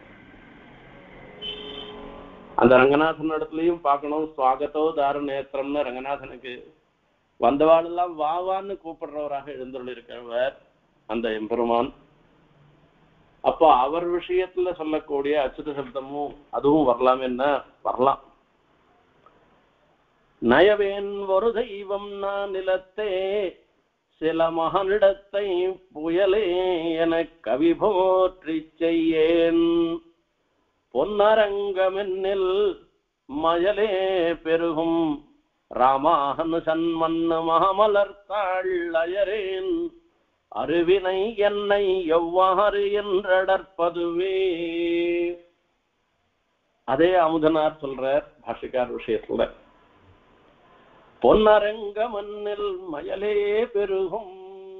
அந்த ரங்கநாதன் இடத்துலயும் பார்க்கணும். சுவாகத்தோ தாரு நேத்திரம்னு ரங்கநாதனுக்கு வந்தவாளெல்லாம் வாவான்னு கூப்பிடுறவராக எழுந்தருளி இருக்கிறவர் அந்த எம்பெருமான். அப்போ அவர் விஷயத்துல சொல்லக்கூடிய அச்சுத சப்தமும் அதுவும் வரலாமேன்னா வரலாம். நயவேன் ஒரு தெய்வம் நான் நிலத்தே சில மகனிடத்தை புயலே என கவி போற்றி செய்யேன். பொன்னரங்கமென்னில் மயலே பெருகும் ராமானு சன்மன்னு மகமலர்த்தாள் அயரேன். அருவினை என்னை எவ்வாறு என்றடற்பதுவே. அதே அமுதனார் சொல்றார் பாஷிகார் விஷயத்துல. பொன்னரங்க மண்ணில் மயலே பெருகும்.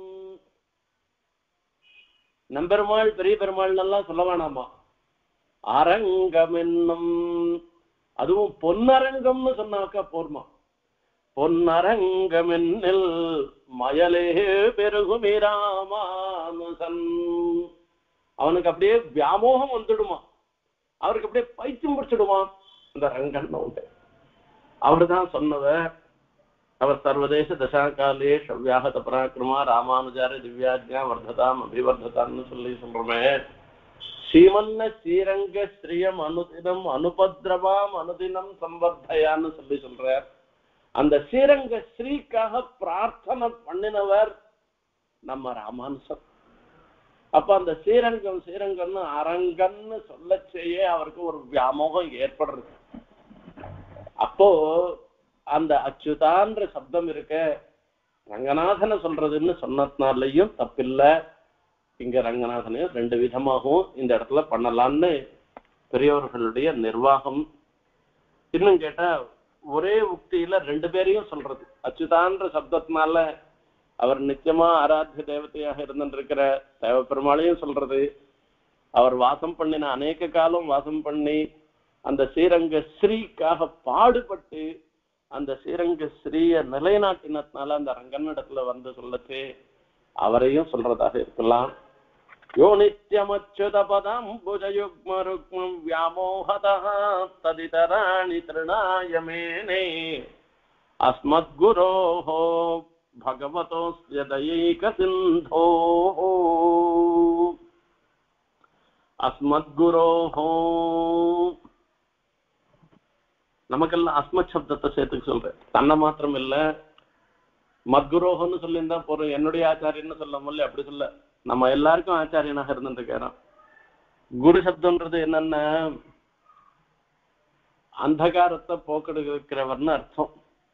நம்பெருமாள் பெரிய பெருமாள் எல்லாம் சொல்ல வேணாமா, அரங்கம் என்னும், அதுவும் பொன்னரங்கம்னு சொன்னாக்கா போர்மா. பொன்னரங்கம் என்னில் மயலே பெருகுமி ராமானுசன். அவனுக்கு அப்படியே வியாமோகம் வந்துடுமா, அவருக்கு அப்படியே பைத்தியம் பிடிச்சிடுவான் இந்த ரங்கன் உண்டு. அவருதான் சொன்னவர். அவர் சர்வதேச தசாகாலே சவ்யாகத பராக்கிரமா ராமானுஜார திவ்யாஜ்ஞா வர்ததாம் அபிவர்ததான்னு சொல்றோமே. ஸ்ரீமன்ன ஸ்ரீரங்க ஸ்ரீயம் அனுதினம் அனுபத்ரவாம் அனுதினம் சம்பர்தயான்னு சொல்றார். அந்த ஸ்ரீரங்க ஸ்ரீக்காக பிரார்த்தனை பண்ணினவர் நம்ம ராமானுசன். அப்ப அந்த ஸ்ரீரங்கம் ஸ்ரீரங்கம்னு அரங்கன்னு சொல்ல செய்ய அவருக்கு ஒரு வியாமோகம் ஏற்படுறது. அப்போ அந்த அச்சுதான்ற சப்தம் இருக்க ரங்கநாதனை சொல்றதுன்னு சொன்னதுனாலையும் தப்பில்லை. இங்க ரங்கநாதனையும் ரெண்டு விதமாகவும் இந்த இடத்துல பண்ணலான்னு பெரியவர்களுடைய நிர்வாகம். இன்னும் கேட்டா ஒரே உக்தியில ரெண்டு பேரையும் சொல்றது. அச்சுதான்ற சப்தத்தினால அவர் நிச்சயமா ஆராத்திய தேவதையாக இருந்துருக்கிற தேவ பெருமாளையும் சொல்றது. அவர் வாசம் பண்ணின அநேக காலம் வாசம் பண்ணி அந்த ஸ்ரீரங்க ஸ்ரீக்காக பாடுபட்டு அந்த ஸ்ரீரங்க ஸ்ரீய நிலைநாட்டினத்தினால அந்த ரங்கனிடத்துல வந்து சொல்லச்சு அவரையும் சொல்றதாக இருக்கலாம். யோ நித்யமச்சுத பதம் புஜயுக்ம ருக்மம் வியாமோகதா ததிதராணி திருநாயமேனே அஸ்மத்குரோஹோ பகவதோஸ்ய தயைக சிந்தோஹ அஸ்மத்குரோஹோ. நமக்கெல்லாம் அஸ்மத் சப்தத்தை சேர்த்துக்க சொல்றேன். தன்னை மாத்திரம் இல்ல, மத்குரோகன்னு சொல்லியிருந்தா போறோம். என்னுடைய ஆச்சாரியன்னு சொல்ல முடியல, அப்படி சொல்ல. நம்ம எல்லாருக்கும் ஆச்சாரியனாக இருந்துருக்காராம். குரு சப்தம்ன்றது என்னன்னா அந்தகாரத்தை போக்கெடுக்கிறவர்னு அர்த்தம்.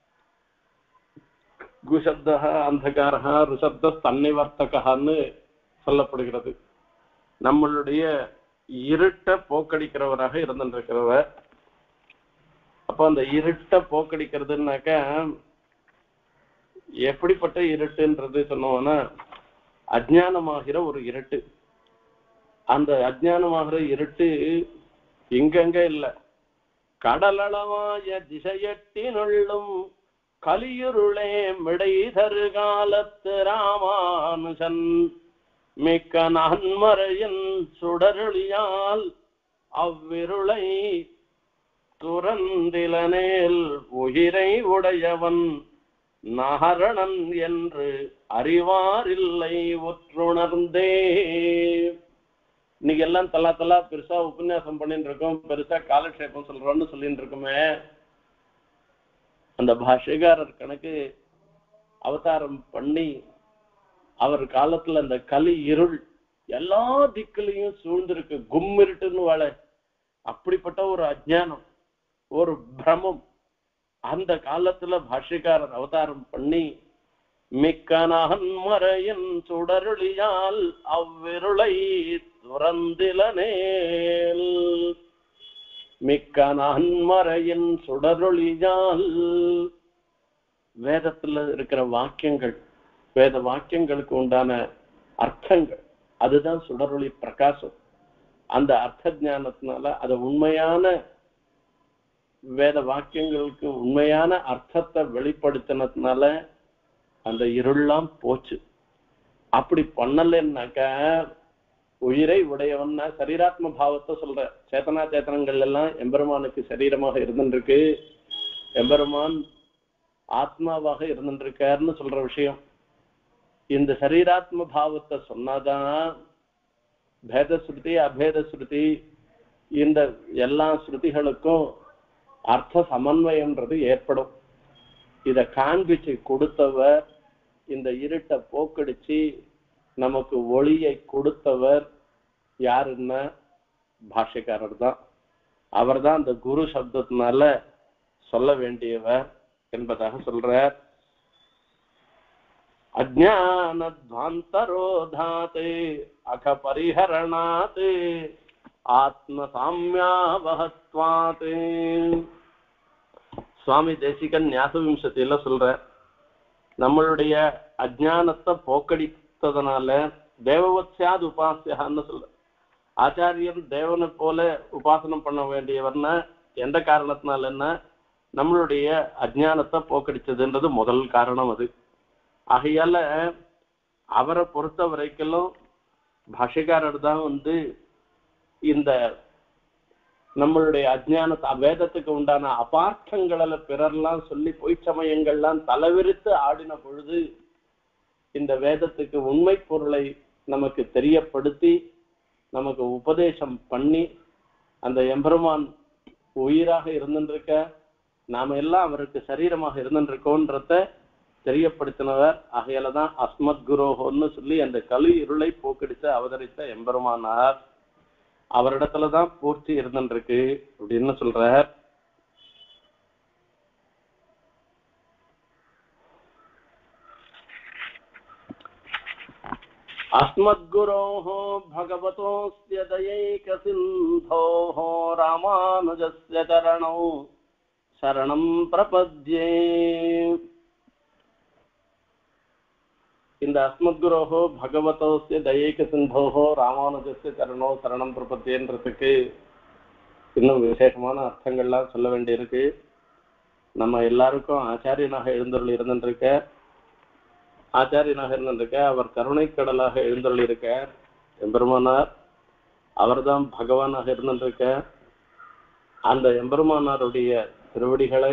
குசப்த அந்தகாரா ருசப்த தன்னிவர்த்தகான்னு சொல்லப்படுகிறது. நம்மளுடைய இருட்டை போக்கடிக்கிறவராக இருந்துருக்கிறவர். அப்போ அந்த இருட்டை போக்கடிக்கிறதுனாக்க எப்படிப்பட்ட இருட்டுன்றது சொன்னோம்னா அஜ்ஞானமாகிற ஒரு இருட்டு. அந்த அஜ்ஞானமாகிற இருட்டு இங்கங்க இல்ல, கடலளவாய திசையட்டினுள்ளும் கலியுருளே மிடை தரு காலத்து ராமானுசன் மிக்க நன்மறையின் சுடருளியால் அவ்விருளை துறந்திலனேல் உயிரை உடையவன் நகரணன் என்று அறிவாரில்லை ஒற்றுணர்ந்தே. இன்னைக்கு எல்லாம் தலா பெருசா உபன்யாசம் பண்ணிட்டு இருக்கோம், பெருசா காலக்ஷேபம் சொல்றோம்னு சொல்லிட்டு இருக்குமே. அந்த பாஷ்யகாரர் கணக்கு அவதாரம் பண்ணி அவர் காலத்துல அந்த கலி இருள் எல்லா திக்குலையும் சூழ்ந்திருக்கு. கும்மிருட்டுன்னு வாழ அப்படிப்பட்ட ஒரு அஜ்ஞானம், ஒரு பிரமம். அந்த காலத்துல பாஷ்யக்காரர் அவதாரம் பண்ணி மிக்க நன்மறையின் சுடருளியால் அவ்விருளை துறந்திலனேல், மிக்க நன்மறையின் சுடருளியால் வேதத்துல இருக்கிற வாக்கியங்கள், வேத வாக்கியங்களுக்கு உண்டான அர்த்தங்கள், அதுதான் சுடரொளி பிரகாசம். அந்த அர்த்த ஞானத்தினால அது உண்மையான வேத வாக்கியங்களுக்கு உண்மையான அர்த்தத்தை வெளிப்படுத்தினதுனால அந்த இருள்லாம் போச்சு. அப்படி பண்ணலன்னாக்க உயிரை உடையவன்னா சரீராத்ம பாவத்தை சொல்ற. சேத்தனா சேத்தனங்கள் எல்லாம் எம்பெருமானுக்கு சரீரமாக இருந்துருக்கு, எம்பெருமான் ஆத்மாவாக இருந்துருக்காருன்னு சொல்ற விஷயம். இந்த சரீராத்ம பாவத்தை சொன்னாதான் பேத ஸ்ருதி அபேத ஸ்ருதி இந்த எல்லா ஸ்ருதிகளுக்கும் அர்த்த சமன்வயம்ன்றது ஏற்படும். இத காண்பிச்சு கொடுத்தவர் இந்த இருட்டை போக்கடிச்சு நமக்கு ஒளியை கொடுத்தவர் யாருன்னா பாஷ்யக்காரர் தான். அவர் தான் அந்த குரு சப்தத்தினால சொல்ல வேண்டியவர் என்பதாக சொல்றார். அஜ்ஞானத்வாந்தரோதாதே அக பரிஹரணாதே ஆத்ம சாம்யாவஹத்வாதே. சுவாமி தேசிகன் ஞாசவிம்சத்தில சொல்ற, நம்மளுடைய அஜ்ஞானத்தை போக்கடித்ததுனால தேவவத்யாத் உபாசியான்னு சொல்ற. ஆச்சாரியன் தேவனை போல உபாசனம் பண்ண வேண்டியவர்னா எந்த காரணத்தினாலன்னா நம்மளுடைய அஜ்ஞானத்தை போக்கடிச்சதுன்றது முதல் காரணம். அது ஆகையால அவரை பொறுத்த வரைக்கும் பாஷ்யக்காரர் தான் இந்த நம்மளுடைய அஜ்ஞானத்தை வேதத்துக்கு உண்டான அபார்த்தங்களை பிறர்லாம் சொல்லி பொய்ச்சமயங்கள்லாம் தலைவிரித்து ஆடின பொழுது இந்த வேதத்துக்கு உண்மை பொருளை நமக்கு தெரியப்படுத்தி நமக்கு உபதேசம் பண்ணி அந்த எம்பெருமான் உயிராக இருந்துருக்க, நாம எல்லாம் அவருக்கு சரீரமாக இருந்துருக்கோன்றத தெரியப்படுத்தினவர். ஆகையாலதான் அஸ்மத் குரோஹோன்னு சொல்லி அந்த கலி இருளை போக்கடித்து அவதரித்த எம்பெருமானார். அவரிடத்துலதான் பூர்த்தி இருந்துருக்கு அப்படின்னு சொல்றார். अस्मद्गुरोः भगवतोऽस्य दयैकसिन्धोः रामानुजस्य चरणौ शरणं प्रपद्ये. இந்த அஸ்மத்குரோஹோ பகவதோஸ்ய தயைகசிந்தோஹோ ராமானுஜஸ்ய சரணோ சரணம் பிரபத்தியன்றதுக்கு இன்னும் விசேஷமான அர்த்தங்கள்லாம் சொல்ல வேண்டியிருக்கு. நம்ம எல்லாருக்கும் ஆச்சாரியனாக இருந்துருக்க, அவர் கருணை கடலாக எழுந்தருளிருக்க எம்பெருமானார். அவர்தான் பகவானாக இருந்திருக்க. அந்த எம்பெருமானாருடைய திருவடிகளை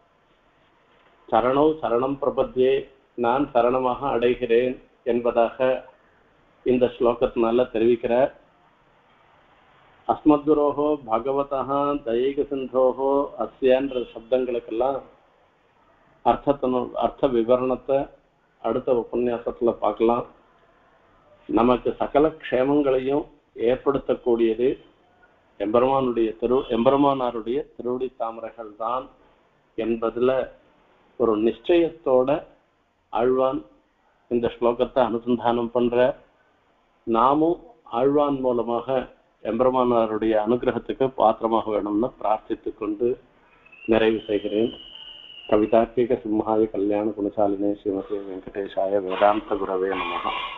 சரணோ சரணம் பிரபத்தியே, நான் சரணமாக அடைகிறேன் என்பதாக இந்த ஸ்லோகத்தினால தெரிவிக்கிறார். அஸ்மத்குரோஹோ பகவதா தயைகசிந்தோஹோ அஸ்யன்ற சப்தங்களுக்கெல்லாம் அர்த்த விவரணத்தை அடுத்த உபன்யாசத்துல பார்க்கலாம். நமக்கு சகல க்ஷேமங்களையும் ஏற்படுத்தக்கூடியது எம்பெருமானாருடைய திருவடி தாமரைகள் தான் என்பதுல ஒரு நிச்சயத்தோட ஆழ்வான் இந்த ஸ்லோகத்தை அனுசந்தானம் பண்ற. நாமும் ஆழ்வான் மூலமாக எம்பெருமானாருடைய அனுகிரகத்துக்கு பாத்திரமாக வேணும்னு பிரார்த்தித்து கொண்டு நிறைவு செய்கிறேன். கவிதார்க்கிக சிம்ஹாய கல்யாண குணசாலினே ஸ்ரீமதி வெங்கடேஷாய வேதாந்த குரவே நமஹ.